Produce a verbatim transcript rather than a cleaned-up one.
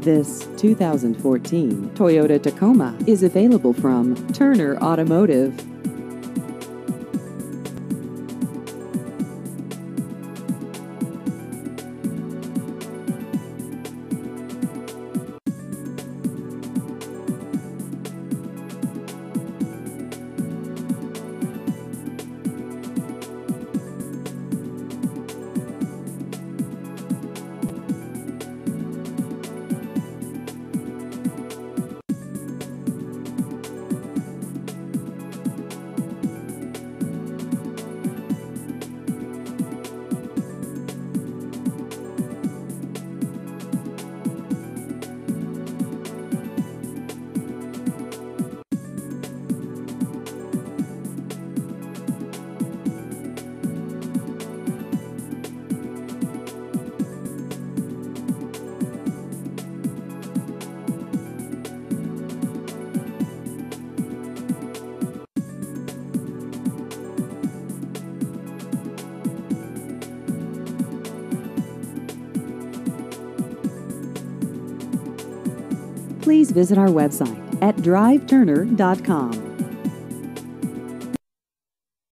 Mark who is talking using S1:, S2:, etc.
S1: This two thousand fourteen Toyota Tacoma is available from Turner Automotive. Please visit our website at drive turner dot com.